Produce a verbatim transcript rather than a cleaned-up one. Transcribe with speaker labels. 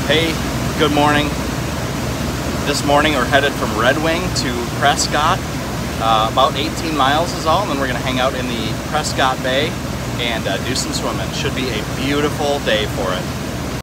Speaker 1: Hey, good morning. This morning we're headed from Red Wing to Prescott. Uh, about eighteen miles is all, and then we're going to hang out in the Prescott Bay and uh, do some swimming. Should be a beautiful day for it.